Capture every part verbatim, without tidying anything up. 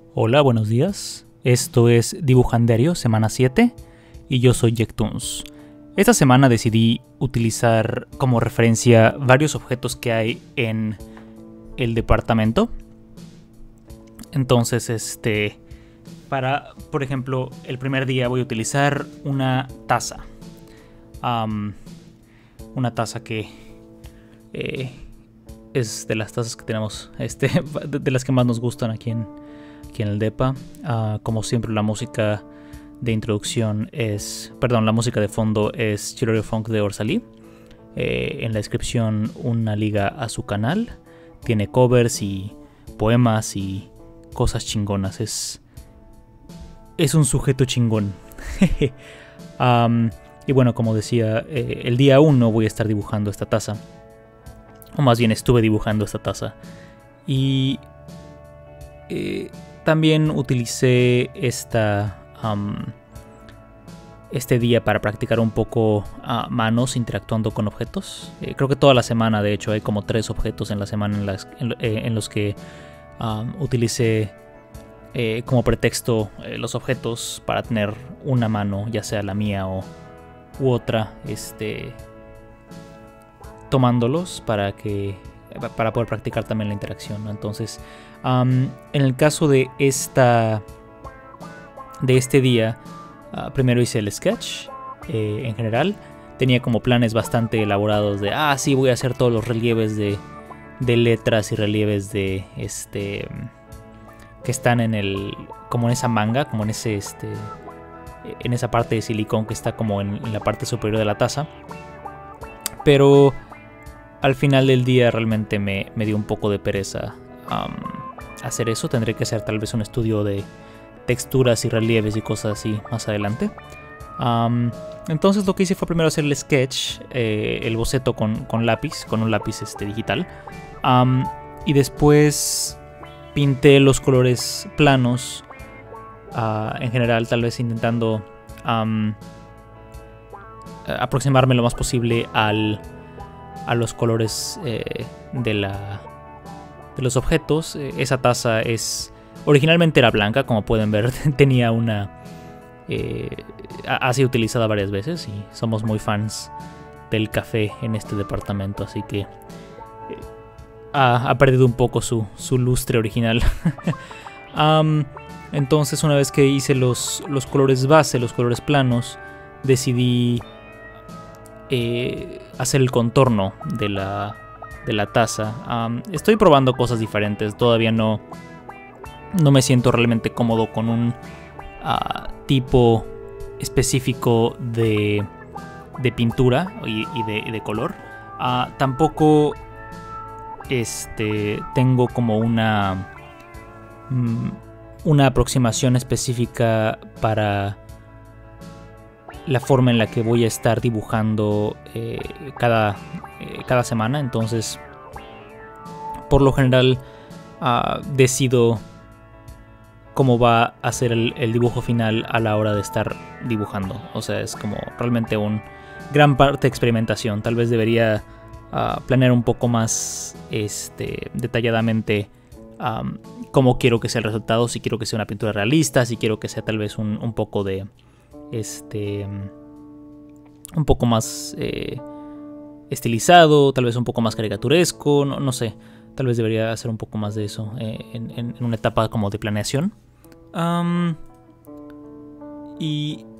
Hola, buenos días. Esto es Dibujanderio, semana siete, y yo soy Jektuns. Esta semana decidí utilizar como referencia varios objetos que hay en el departamento. Entonces, este, para, por ejemplo, el primer día voy a utilizar una taza. Um, una taza que eh, es de las tazas que tenemos, este, de, de las que más nos gustan aquí en, aquí en el depa. Uh, como siempre, la música de introducción es, perdón, la música de fondo es Chirorio Funk de Orsalí. Eh, en la descripción una liga a su canal. Tiene covers y poemas y cosas chingonas. Es, es un sujeto chingón. um, y bueno, como decía, eh, el día uno voy a estar dibujando esta taza. O más bien estuve dibujando esta taza. Y eh, también utilicé esta... Um, este día para practicar un poco uh, manos interactuando con objetos. Eh, creo que toda la semana, de hecho, hay como tres objetos en la semana en, las, en, eh, en los que um, utilicé eh, como pretexto eh, los objetos para tener una mano, ya sea la mía o u otra, este, tomándolos para que para poder practicar también la interacción, ¿no? Entonces, um, en el caso de esta de este día, Uh, primero hice el sketch eh, en general. Tenía como planes bastante elaborados de, ah, sí, voy a hacer todos los relieves de, de letras y relieves de, este, que están en el, como en esa manga, como en ese, este, en esa parte de silicón que está como en, en la parte superior de la taza. Pero al final del día realmente me, me dio un poco de pereza um, hacer eso. Tendré que hacer tal vez un estudio de texturas y relieves y cosas así más adelante. Um, entonces lo que hice fue primero hacer el sketch, eh, el boceto con, con lápiz, con un lápiz este, digital. Um, y después pinté los colores planos, uh, en general, tal vez intentando um, aproximarme lo más posible al, a los colores eh, de, la, de los objetos. Esa taza es... Originalmente era blanca, como pueden ver. Tenía una... Eh, ha sido utilizada varias veces y somos muy fans del café en este departamento, así que eh, ha, ha perdido un poco su, su lustre original. um, entonces, una vez que hice los, los colores base, los colores planos, decidí eh, hacer el contorno de la, de la taza. Um, estoy probando cosas diferentes, todavía no... No me siento realmente cómodo con un uh, tipo específico de, de pintura y, y, de, y de color. Uh, tampoco este, tengo como una, mm, una aproximación específica para la forma en la que voy a estar dibujando eh, cada, eh, cada semana. Entonces, por lo general, uh, decido cómo va a ser el, el dibujo final a la hora de estar dibujando. O sea, es como realmente un gran parte de experimentación. Tal vez debería uh, planear un poco más este, detalladamente um, cómo quiero que sea el resultado. Si quiero que sea una pintura realista, si quiero que sea tal vez un, un poco de este un poco más eh, estilizado, tal vez un poco más caricaturesco, no, no sé. Tal vez debería hacer un poco más de eso eh, en, en, en una etapa como de planeación. Um, y...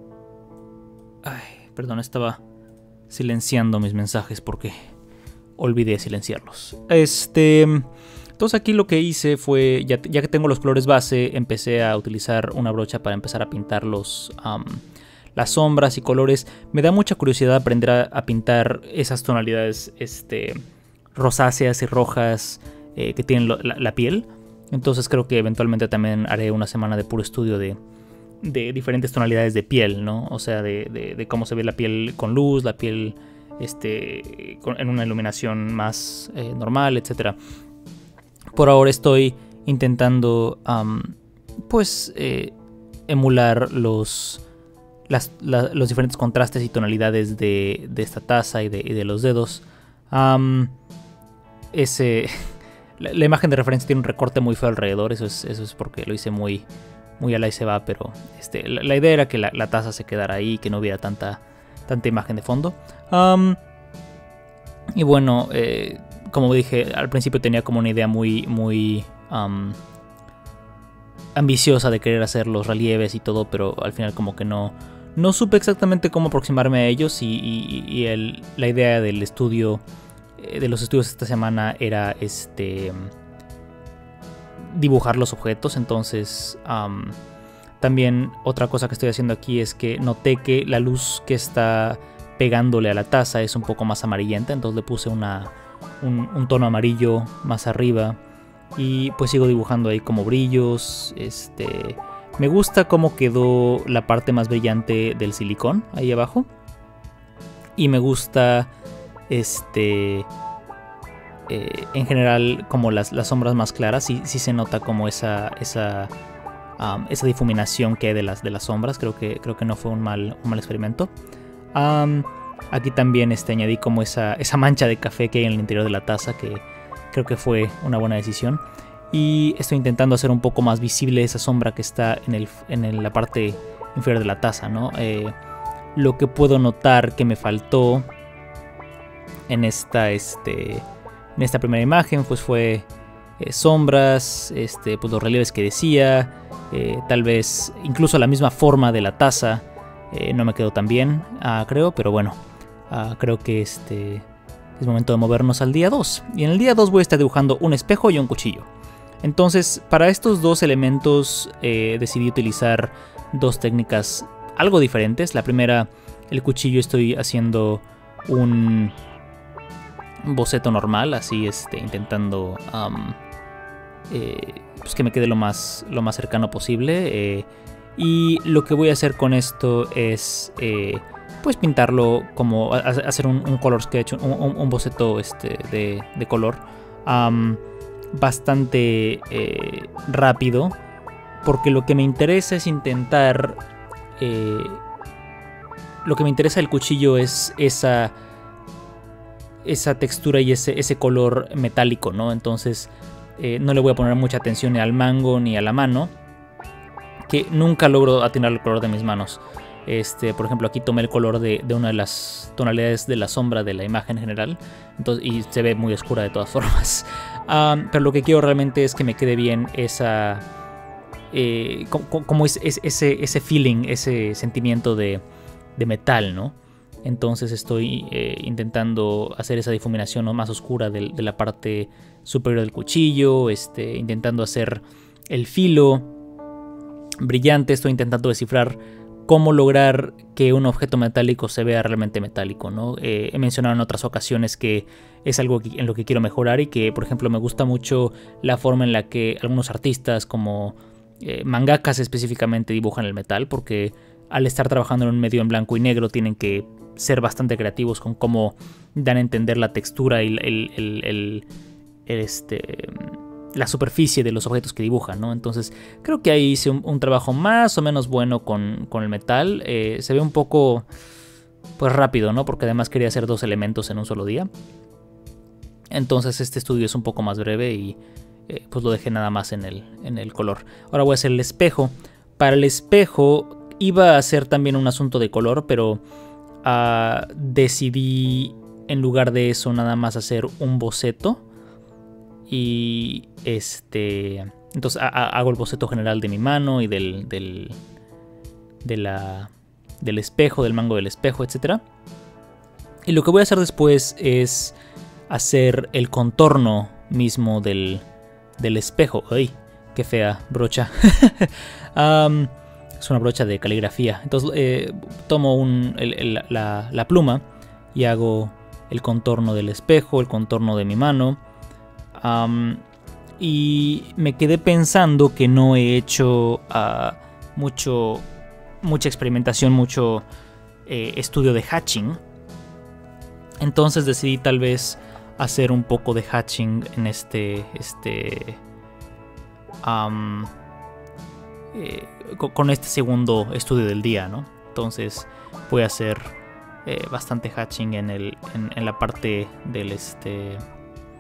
Ay, perdón, estaba silenciando mis mensajes porque olvidé silenciarlos. Este... Entonces aquí lo que hice fue, ya, ya que tengo los colores base, empecé a utilizar una brocha para empezar a pintar los... Um, las sombras y colores. Me da mucha curiosidad aprender a, a pintar esas tonalidades, este... rosáceas y rojas eh, que tienen lo, la, la piel. Entonces creo que eventualmente también haré una semana de puro estudio de, de diferentes tonalidades de piel, ¿no? O sea, de, de, de cómo se ve la piel con luz, la piel este, con, en una iluminación más eh, normal, etcétera. Por ahora estoy intentando um, pues eh, emular los, las, la, los diferentes contrastes y tonalidades de, de esta taza y de, y de los dedos. Um, ese la, la imagen de referencia tiene un recorte muy feo alrededor, eso es, eso es porque lo hice muy, muy a la y se va, pero este, la, la idea era que la, la taza se quedara ahí, que no hubiera tanta, tanta imagen de fondo. Um, y bueno, eh, como dije, al principio tenía como una idea muy, muy um, ambiciosa de querer hacer los relieves y todo, pero al final como que no, no supe exactamente cómo aproximarme a ellos y, y, y el, la idea del estudio, eh, de los estudios esta semana era este dibujar los objetos. Entonces um, también otra cosa que estoy haciendo aquí es que noté que la luz que está pegándole a la taza es un poco más amarillenta, entonces le puse una, un, un tono amarillo más arriba y pues sigo dibujando ahí como brillos. Este, me gusta cómo quedó la parte más brillante del silicón ahí abajo y me gusta este eh, en general como las, las sombras más claras, sí, sí se nota como esa esa um, esa difuminación que hay de las, de las sombras. Creo que, creo que no fue un mal, un mal experimento. Um, aquí también este, añadí como esa, esa mancha de café que hay en el interior de la taza, que creo que fue una buena decisión. Y estoy intentando hacer un poco más visible esa sombra que está en, el, en el, la parte inferior de la taza, ¿no? Eh, lo que puedo notar que me faltó en esta, este, en esta primera imagen pues fue eh, sombras, este, pues los relieves que decía, eh, tal vez incluso la misma forma de la taza. Eh, no me quedó tan bien, uh, creo, pero bueno, uh, creo que este es momento de movernos al día dos. Y en el día dos voy a estar dibujando un espejo y un cuchillo. Entonces, para estos dos elementos eh, decidí utilizar dos técnicas algo diferentes. La primera, el cuchillo, estoy haciendo un boceto normal, así este, intentando um, eh, pues que me quede lo más, lo más cercano posible. Eh, Y lo que voy a hacer con esto es eh, pues pintarlo como a, a hacer un, un color sketch, un, un, un boceto este, de, de color um, bastante eh, rápido, porque lo que me interesa es intentar eh, lo que me interesa del cuchillo es esa esa textura y ese, ese color metálico, ¿no? Entonces eh, no le voy a poner mucha atención ni al mango ni a la mano, que nunca logro atinar el color de mis manos. Este, por ejemplo, aquí tomé el color de, de una de las tonalidades de la sombra de la imagen general, entonces, y se ve muy oscura de todas formas. Um, pero lo que quiero realmente es que me quede bien esa, eh, como, como es, es, ese, ese feeling, ese sentimiento de, de metal, ¿no? Entonces estoy eh, intentando hacer esa difuminación, ¿no?, más oscura de, de la parte superior del cuchillo, este, intentando hacer el filo brillante. Estoy intentando descifrar cómo lograr que un objeto metálico se vea realmente metálico, ¿no? Eh, he mencionado en otras ocasiones que es algo que, en lo que quiero mejorar, y que, por ejemplo, me gusta mucho la forma en la que algunos artistas, como eh, mangakas específicamente, dibujan el metal, porque al estar trabajando en un medio en blanco y negro tienen que ser bastante creativos con cómo dan a entender la textura y el, el, el, el, el este... la superficie de los objetos que dibujan, ¿no? Entonces creo que ahí hice un, un trabajo más o menos bueno con, con el metal. Eh, se ve un poco pues rápido, ¿no? Porque además quería hacer dos elementos en un solo día. Entonces este estudio es un poco más breve y eh, pues lo dejé nada más en el, en el color. Ahora voy a hacer el espejo. Para el espejo iba a hacer también un asunto de color, pero uh, decidí en lugar de eso nada más hacer un boceto. Y este entonces a, a, hago el boceto general de mi mano y del, del, de la, del espejo, del mango del espejo, etcétera. Y lo que voy a hacer después es hacer el contorno mismo del, del espejo. ¡Ay! ¡Qué fea brocha! um, es una brocha de caligrafía. Entonces eh, tomo un, el, el, la, la pluma y hago el contorno del espejo, el contorno de mi mano. Um, y me quedé pensando que no he hecho uh, mucho, mucha experimentación, mucho eh, estudio de hatching. Entonces decidí tal vez hacer un poco de hatching en este, este um, eh, con este segundo estudio del día, ¿no? Entonces voy a hacer eh, bastante hatching en, el, en, en la parte del este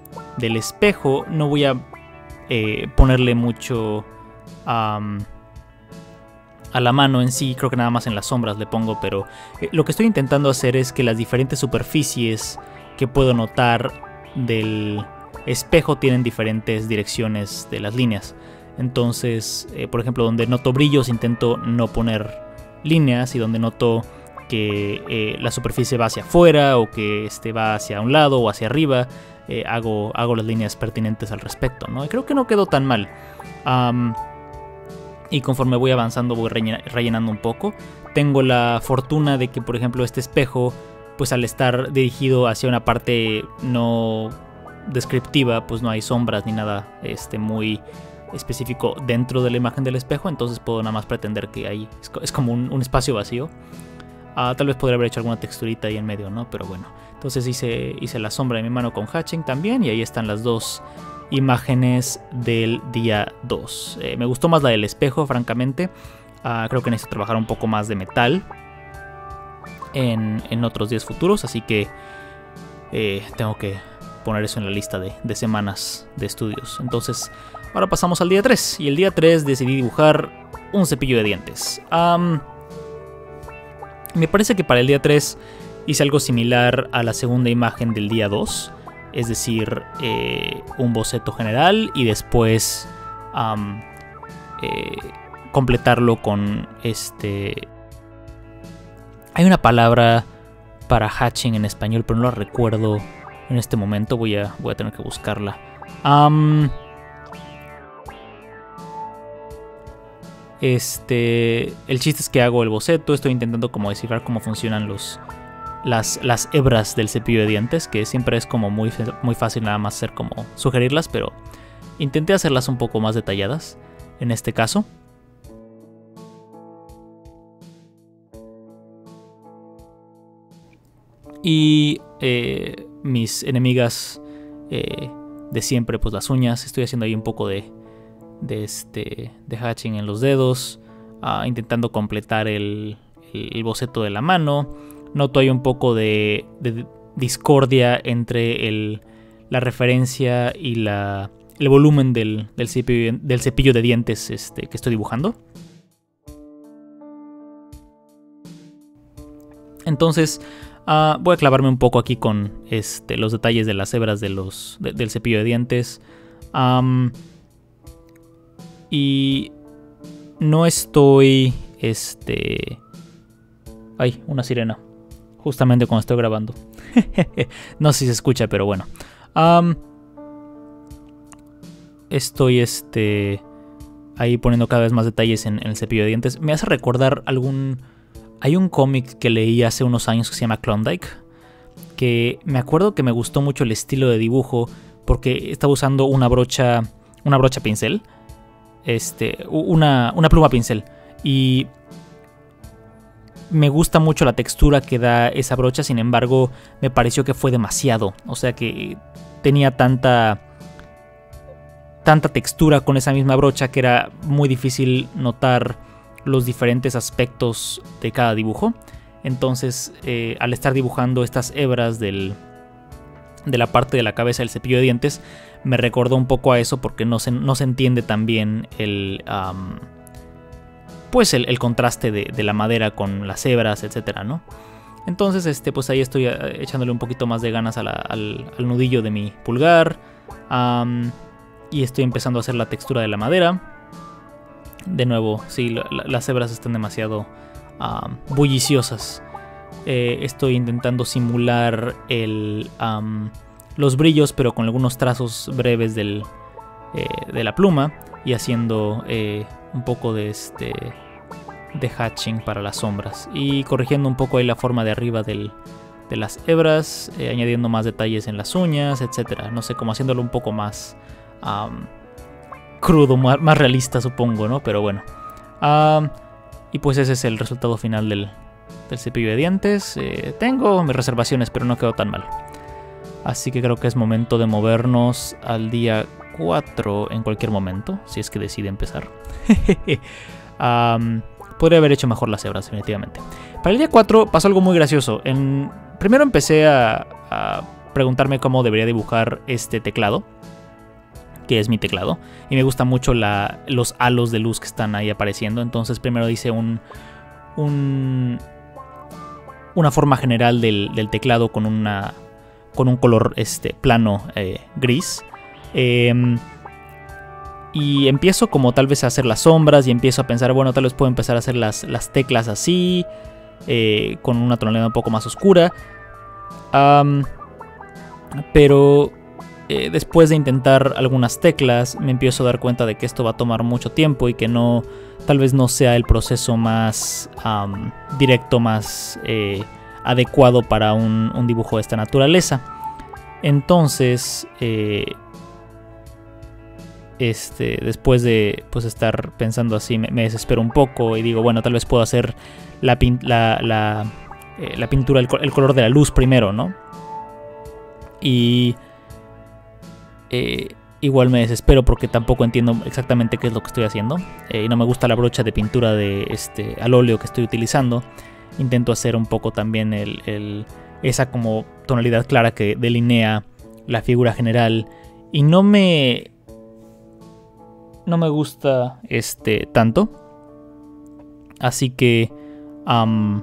del espejo no voy a eh, ponerle mucho um, a la mano en sí. Creo que nada más en las sombras le pongo, pero eh, lo que estoy intentando hacer es que las diferentes superficies que puedo notar del espejo tienen diferentes direcciones de las líneas. Entonces, eh, por ejemplo, donde noto brillos intento no poner líneas, y donde noto que eh, la superficie va hacia afuera o que este va hacia un lado o hacia arriba, eh, hago, hago las líneas pertinentes al respecto, ¿no? Y creo que no quedó tan mal. Um, y conforme voy avanzando voy rellenando un poco. Tengo la fortuna de que, por ejemplo, este espejo, pues al estar dirigido hacia una parte no descriptiva, pues no hay sombras ni nada este, muy específico dentro de la imagen del espejo. Entonces puedo nada más pretender que ahí es como un, un espacio vacío. Uh, tal vez podría haber hecho alguna texturita ahí en medio, ¿no? Pero bueno, entonces hice, hice la sombra de mi mano con hatching también, y ahí están las dos imágenes del día dos. Eh, me gustó más la del espejo, francamente. Uh, creo que necesito trabajar un poco más de metal en, en otros días futuros, así que eh, tengo que poner eso en la lista de, de semanas de estudios. Entonces, ahora pasamos al día tres, y el día tres decidí dibujar un cepillo de dientes. Um, Me parece que para el día tres hice algo similar a la segunda imagen del día dos. Es decir, eh, un boceto general y después um, eh, completarlo con este... Hay una palabra para hatching en español, pero no la recuerdo en este momento. Voy a, voy a tener que buscarla. Um, Este, el chiste es que hago el boceto, estoy intentando como descifrar cómo funcionan los, las, las hebras del cepillo de dientes, que siempre es como muy, muy fácil nada más hacer como sugerirlas, pero intenté hacerlas un poco más detalladas en este caso. Y eh, mis enemigas eh, de siempre, pues las uñas. Estoy haciendo ahí un poco de... de este de hatching en los dedos, uh, intentando completar el, el, el boceto de la mano. Noto ahí un poco de, de discordia entre el, la referencia y la, el volumen del, del, cepillo, del cepillo de dientes este, que estoy dibujando. Entonces uh, voy a clavarme un poco aquí con este, los detalles de las hebras de los, de, del cepillo de dientes. Um, Y no estoy, este... Ay, una sirena. Justamente cuando estoy grabando. No sé si se escucha, pero bueno. Um, estoy, este... ahí poniendo cada vez más detalles en, en el cepillo de dientes. Me hace recordar algún... Hay un cómic que leí hace unos años que se llama Klondike, que me acuerdo que me gustó mucho el estilo de dibujo porque estaba usando una brocha, una brocha pincel. Este, una, una pluma pincel, y me gusta mucho la textura que da esa brocha. Sin embargo, me pareció que fue demasiado, o sea que tenía tanta tanta textura con esa misma brocha que era muy difícil notar los diferentes aspectos de cada dibujo. Entonces eh, al estar dibujando estas hebras del, de la parte de la cabeza del cepillo de dientes, me recordó un poco a eso, porque no se, no se entiende tan bien el, um, pues el, el contraste de, de la madera con las hebras, etcétera, ¿no? Entonces, este, pues ahí estoy echándole un poquito más de ganas a la, al, al nudillo de mi pulgar, um, y estoy empezando a hacer la textura de la madera. De nuevo, sí, la, la, las hebras están demasiado um, bulliciosas. Eh, estoy intentando simular el... Um, los brillos, pero con algunos trazos breves del, eh, de la pluma, y haciendo eh, un poco de este de hatching para las sombras, y corrigiendo un poco ahí la forma de arriba del, de las hebras, eh, añadiendo más detalles en las uñas, etcétera. No sé, como haciéndolo un poco más um, crudo, más, más realista, supongo, ¿no? Pero bueno. Um, y pues ese es el resultado final del, del cepillo de dientes. Eh, tengo mis reservaciones, pero no quedó tan mal. Así que creo que es momento de movernos al día cuatro en cualquier momento, si es que decide empezar. um, podría haber hecho mejor las hebras, definitivamente. Para el día cuatro pasó algo muy gracioso. En, primero empecé a, a preguntarme cómo debería dibujar este teclado, que es mi teclado, y me gusta mucho la, los halos de luz que están ahí apareciendo. Entonces primero hice un, un una forma general del, del teclado con una con un color este plano eh, gris, eh, y empiezo como tal vez a hacer las sombras y empiezo a pensar, bueno, tal vez puedo empezar a hacer las, las teclas así, eh, con una tonalidad un poco más oscura, um, pero Eh, después de intentar algunas teclas me empiezo a dar cuenta de que esto va a tomar mucho tiempo y que no, tal vez no sea el proceso más um, directo, más eh, adecuado para un, un dibujo de esta naturaleza. Entonces, eh, este, después de pues, estar pensando así, me, me desespero un poco y digo, bueno, tal vez puedo hacer la, pin la, la, eh, la pintura, el, el color de la luz primero, ¿no? Y Eh, igual me desespero porque tampoco entiendo exactamente qué es lo que estoy haciendo, eh, y no me gusta la brocha de pintura de este al óleo que estoy utilizando. Intento hacer un poco también el, el, esa como tonalidad clara que delinea la figura general, y no me no me gusta este tanto, así que um,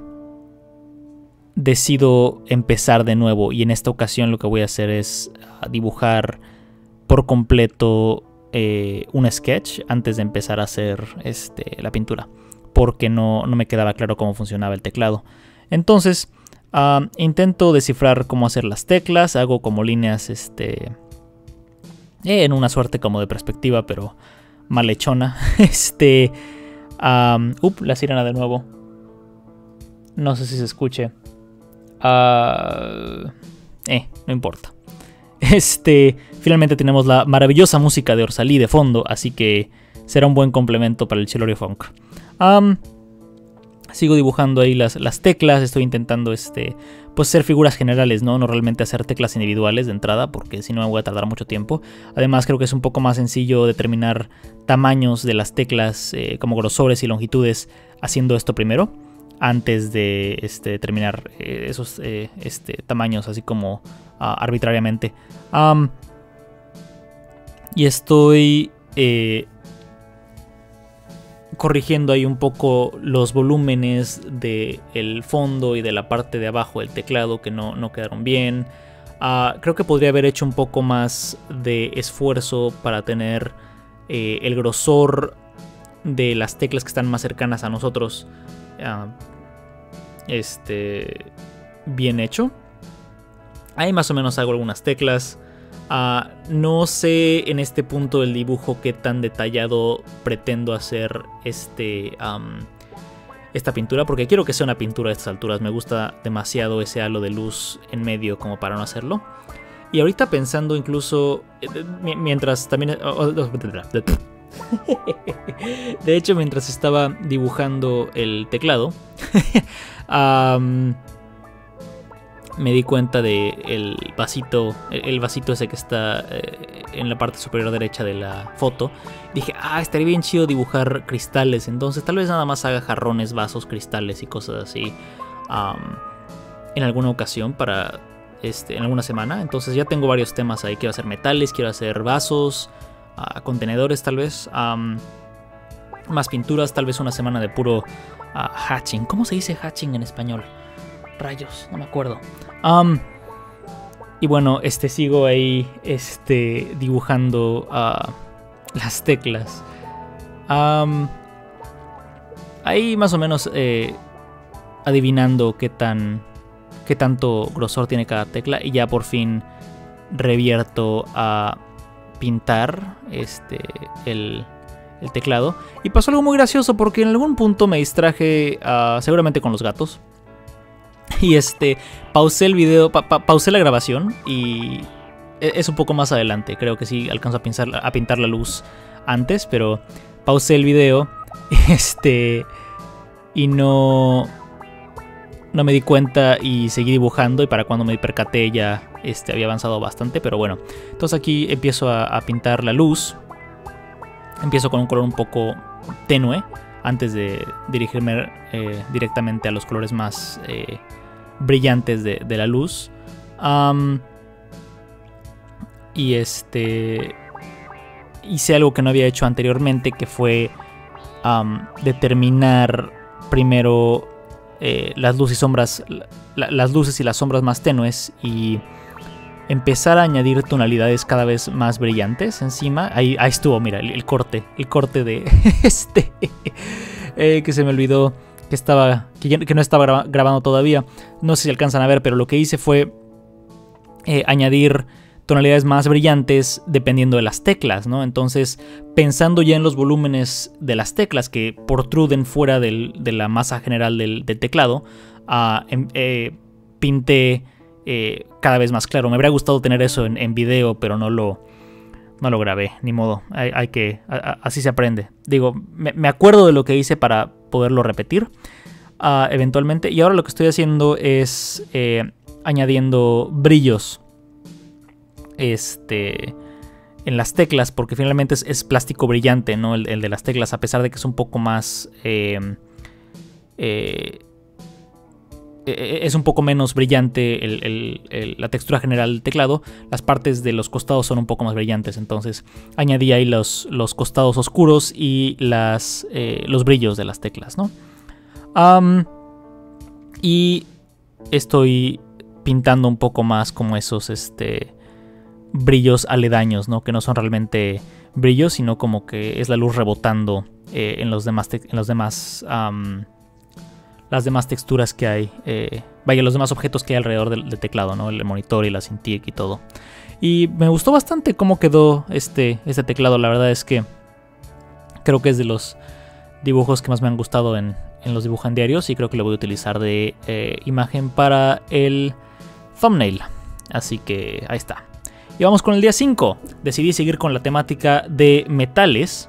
decido empezar de nuevo, y en esta ocasión lo que voy a hacer es dibujar por completo eh, un sketch antes de empezar a hacer este, la pintura, porque no, no me quedaba claro cómo funcionaba el teclado. Entonces uh, intento descifrar cómo hacer las teclas, hago como líneas este, eh, en una suerte como de perspectiva, pero malhechona. este, um, up, la sirena de nuevo. No sé si se escuche. Uh, eh, no importa. Este, finalmente tenemos la maravillosa música de Orsalí de fondo, así que será un buen complemento para el Chilorio Funk. Um, sigo dibujando ahí las, las teclas, estoy intentando este, pues hacer figuras generales, ¿no? No realmente hacer teclas individuales de entrada, porque si no me voy a tardar mucho tiempo. Además creo que es un poco más sencillo determinar tamaños de las teclas, eh, como grosores y longitudes, haciendo esto primero, antes de este, determinar eh, esos eh, este, tamaños así como uh, arbitrariamente. Um, y estoy eh, corrigiendo ahí un poco los volúmenes del fondo y de la parte de abajo del teclado que no, no quedaron bien. Uh, creo que podría haber hecho un poco más de esfuerzo para tener eh, el grosor de las teclas que están más cercanas a nosotros Uh, este bien hecho. Ahí más o menos hago algunas teclas. Uh, no sé en este punto del dibujo qué tan detallado pretendo hacer este um, esta pintura, porque quiero que sea una pintura a estas alturas. Me gusta demasiado ese halo de luz en medio como para no hacerlo. Y ahorita pensando incluso mientras también de hecho, mientras estaba dibujando el teclado, um, me di cuenta de el vasito, el vasito ese que está eh, en la parte superior derecha de la foto. Dije, ah, estaría bien chido dibujar cristales. Entonces tal vez nada más haga jarrones, vasos, cristales y cosas así um, en alguna ocasión para este, en alguna semana. Entonces ya tengo varios temas ahí. Quiero hacer metales, quiero hacer vasos, Uh, contenedores tal vez, um, más pinturas, tal vez una semana de puro uh, hatching. ¿Cómo se dice hatching en español? Rayos, no me acuerdo. Um, y bueno, este sigo ahí este, dibujando uh, las teclas. Um, ahí más o menos eh, adivinando qué tan qué tanto grosor tiene cada tecla, y ya por fin revierto a pintar este, el, el teclado. Y pasó algo muy gracioso, porque en algún punto me distraje uh, seguramente con los gatos. Y este pausé el video, pa pa pausé la grabación, y es un poco más adelante. Creo que sí alcanzo a pintar, a pintar la luz antes, pero pausé el video este, y no, no me di cuenta y seguí dibujando, y para cuando me percaté ya este, había avanzado bastante. Pero bueno, entonces aquí empiezo a, a pintar la luz. Empiezo con un color un poco tenue antes de dirigirme eh, directamente a los colores más eh, brillantes de, de la luz. Um, y este hice algo que no había hecho anteriormente, que fue um, determinar primero eh, las luces y sombras, la, las luces y las sombras más tenues, y empezar a añadir tonalidades cada vez más brillantes encima. Ahí, ahí estuvo, mira, el, el corte, el corte de este, eh, que se me olvidó que estaba, que, ya, que no estaba graba, grabando todavía. No sé si alcanzan a ver, pero lo que hice fue eh, añadir tonalidades más brillantes dependiendo de las teclas, ¿no? Entonces, pensando ya en los volúmenes de las teclas que protruden fuera del, de la masa general del, del teclado, uh, eh, pinté eh, cada vez más claro. Me habría gustado tener eso en, en video, pero no lo, no lo grabé, ni modo. Hay, hay que, a, a, así se aprende. Digo, me, me acuerdo de lo que hice para poderlo repetir uh, eventualmente, y ahora lo que estoy haciendo es eh, añadiendo brillos Este, en las teclas, porque finalmente es, es plástico brillante, ¿no? El, el de las teclas, a pesar de que es un poco más eh, eh, es un poco menos brillante el, el, el, la textura general del teclado. Las partes de los costados son un poco más brillantes, entonces añadí ahí los, los costados oscuros y las, eh, los brillos de las teclas, ¿no? Um, y estoy pintando un poco más como esos este brillos aledaños, ¿no? Que no son realmente brillos, sino como que es la luz rebotando eh, en los demás, en los demás um, las demás texturas que hay, eh, vaya, los demás objetos que hay alrededor del, del teclado, ¿no? El monitor y la Cintiq y todo. Y me gustó bastante cómo quedó este, este teclado. La verdad es que creo que es de los dibujos que más me han gustado en, en los dibujandiarios, y creo que lo voy a utilizar de eh, imagen para el thumbnail. Así que ahí está. Y vamos con el día cinco. Decidí seguir con la temática de metales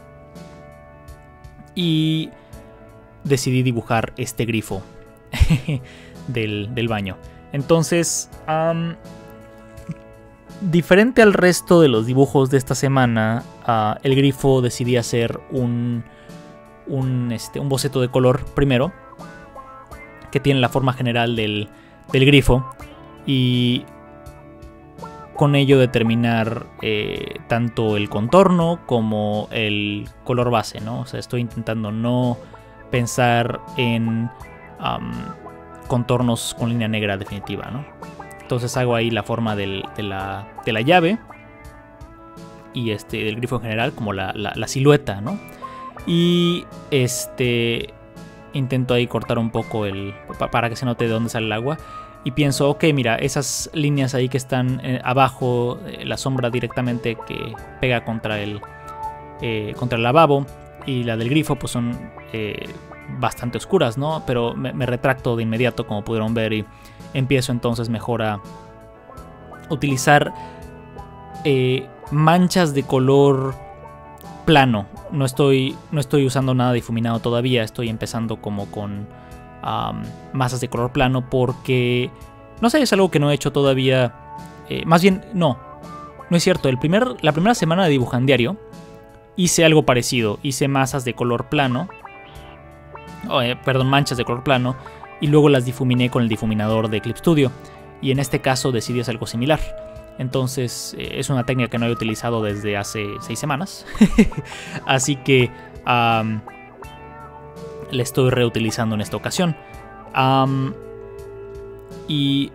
y decidí dibujar este grifo del, del baño. Entonces, um, diferente al resto de los dibujos de esta semana, uh, el grifo decidí hacer un, un, este, un boceto de color primero, que tiene la forma general del, del grifo, y con ello determinar eh, tanto el contorno como el color base, ¿no? O sea, estoy intentando no pensar en um, contornos con línea negra definitiva, ¿no? Entonces hago ahí la forma del, de, la, de la llave y este, del grifo en general, como la, la, la silueta, ¿no? Y este intento ahí cortar un poco el para que se note de dónde sale el agua. Y pienso, ok, mira, esas líneas ahí que están eh, abajo, eh, la sombra directamente que pega contra el, eh, contra el lavabo, y la del grifo pues son eh, bastante oscuras, ¿no? Pero me, me retracto de inmediato, como pudieron ver, y empiezo entonces mejor a utilizar eh, manchas de color plano. No estoy, no estoy usando nada difuminado todavía, estoy empezando como con Um, masas de color plano, porque no sé, es algo que no he hecho todavía. Eh, más bien, no, no es cierto. El primer, la primera semana de dibujandiario hice algo parecido. Hice masas de color plano, oh, eh, perdón, manchas de color plano, y luego las difuminé con el difuminador de Clip Studio. Y en este caso decidí hacer algo similar. Entonces, eh, es una técnica que no he utilizado desde hace seis semanas. Así que Um, le estoy reutilizando en esta ocasión. Um, y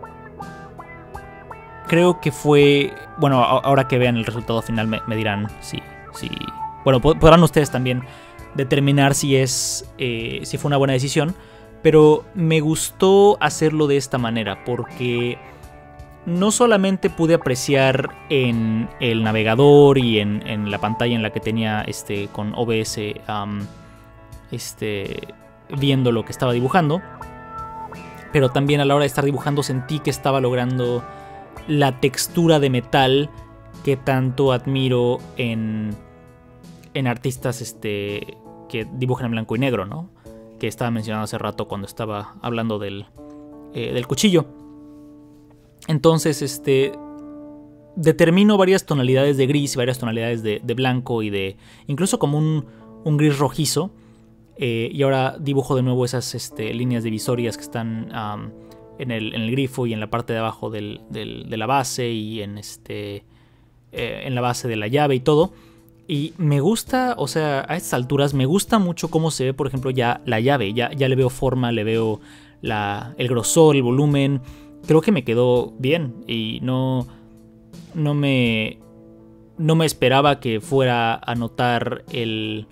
creo que fue... Bueno, ahora que vean el resultado final me, me dirán si... si bueno, podrán ustedes también determinar si es eh, si fue una buena decisión. Pero me gustó hacerlo de esta manera, porque no solamente pude apreciar en el navegador y en, en la pantalla en la que tenía este con O B S... Um, Este, viendo lo que estaba dibujando, pero también a la hora de estar dibujando sentí que estaba logrando la textura de metal que tanto admiro en, en artistas este, que dibujan en blanco y negro, ¿no? Que estaba mencionando hace rato cuando estaba hablando del, eh, del cuchillo. Entonces, este, determino varias tonalidades de gris, varias tonalidades de, de blanco y de incluso como un, un gris rojizo. Eh, y ahora dibujo de nuevo esas este, líneas divisorias que están um, en, el, en el grifo y en la parte de abajo del, del, de la base y en, este, eh, en la base de la llave y todo. Y me gusta, o sea, a estas alturas me gusta mucho cómo se ve, por ejemplo, ya la llave. Ya, ya le veo forma, le veo la, el grosor, el volumen. Creo que me quedó bien y no, no me, no me esperaba que fuera a notar el...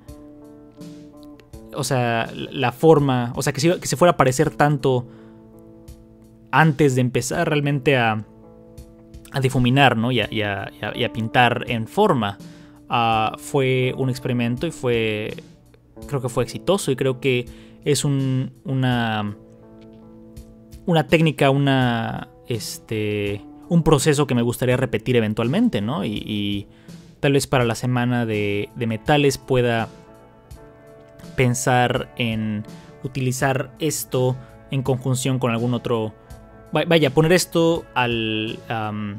O sea, la forma, o sea, que se, que se fuera a parecer tanto antes de empezar realmente a, a difuminar, ¿no? Y a, y a, y a pintar en forma. Uh, fue un experimento y fue, creo que fue exitoso y creo que es un, una, una técnica, una, este, un proceso que me gustaría repetir eventualmente, ¿no? Y, y tal vez para la semana de, de metales pueda pensar en utilizar esto en conjunción con algún otro, vaya, poner esto al... Um,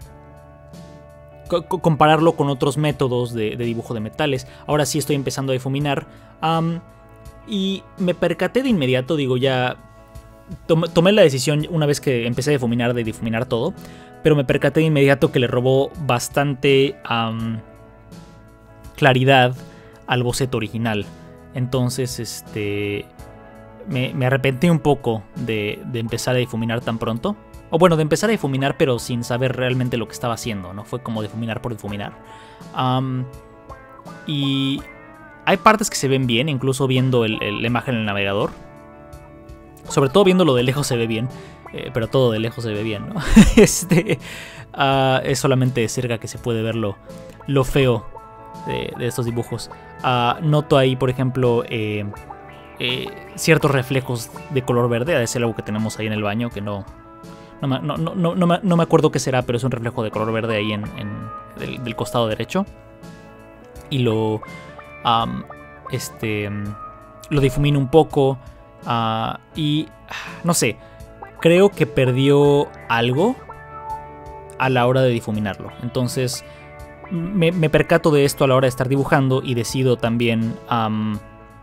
compararlo con otros métodos de, de dibujo de metales. Ahora sí estoy empezando a difuminar. Um, y me percaté de inmediato, digo, ya tom tomé la decisión una vez que empecé a difuminar de difuminar todo. Pero me percaté de inmediato que le robó bastante um, claridad al boceto original. Entonces, este... Me, me arrepentí un poco de, de empezar a difuminar tan pronto. O bueno, de empezar a difuminar pero sin saber realmente lo que estaba haciendo, ¿no? Fue como difuminar por difuminar. Um, y hay partes que se ven bien, incluso viendo el, el, la imagen en el navegador. Sobre todo viéndolo de lejos se ve bien, eh, pero todo de lejos se ve bien, ¿no? este, uh, es solamente de cerca que se puede ver lo, lo feo de, de estos dibujos. Uh, noto ahí, por ejemplo, eh, eh, ciertos reflejos de color verde. Ha de ser algo que tenemos ahí en el baño que no... No, no, no, no, no, me, no me acuerdo qué será, pero es un reflejo de color verde ahí en, en del, del costado derecho. Y lo um, este lo difumino un poco. Uh, y no sé, creo que perdió algo a la hora de difuminarlo. Entonces me, me percato de esto a la hora de estar dibujando y decido también um,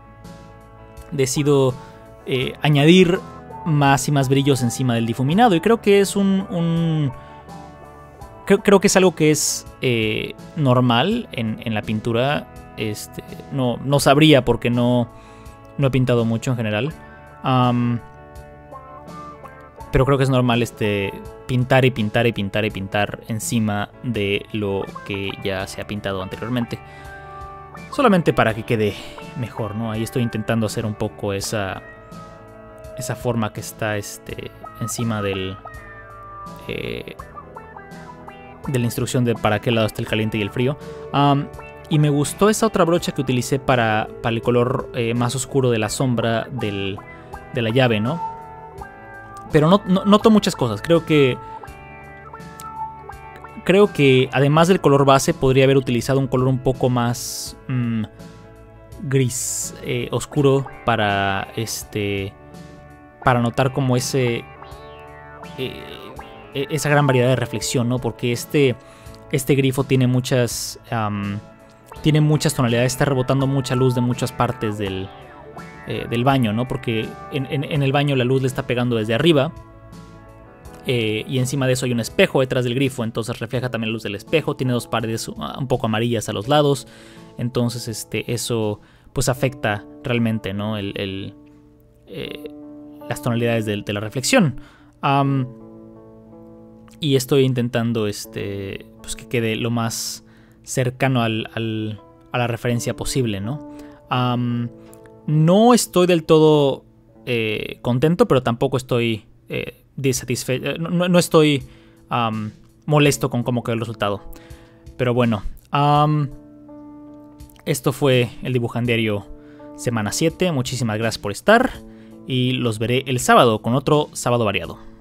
decido eh, añadir más y más brillos encima del difuminado. Y creo que es un... un creo, creo que es algo que es eh, normal en, en la pintura. Este, no, no sabría porque no, no he pintado mucho en general. Um, pero creo que es normal este, pintar y pintar y pintar y pintar encima de lo que ya se ha pintado anteriormente. Solamente para que quede mejor, ¿no? Ahí estoy intentando hacer un poco esa... esa forma que está este, encima del eh, de la instrucción de para qué lado está el caliente y el frío. Um, y me gustó esa otra brocha que utilicé para, para el color eh, más oscuro de la sombra del, de la llave, ¿no? Pero no, no, noto muchas cosas. Creo que creo que además del color base podría haber utilizado un color un poco más mmm, gris eh, oscuro para este... para notar como ese eh, esa gran variedad de reflexión, ¿no? Porque este, este grifo tiene muchas um, tiene muchas tonalidades, está rebotando mucha luz de muchas partes del, eh, del baño, ¿no? Porque en, en, en el baño la luz le está pegando desde arriba eh, y encima de eso hay un espejo detrás del grifo, entonces refleja también la luz del espejo, tiene dos paredes un poco amarillas a los lados, entonces este, eso pues afecta realmente, ¿no? El... el eh, las tonalidades de, de la reflexión. Um, y estoy intentando este, pues que quede lo más cercano al, al, a la referencia posible, ¿no? Um, no estoy del todo eh, contento, pero tampoco estoy eh, dissatisfecho. No, no estoy um, molesto con cómo quedó el resultado. Pero bueno, um, esto fue el Dibujandiario semana siete. Muchísimas gracias por estar. Y los veré el sábado con otro sábado variado.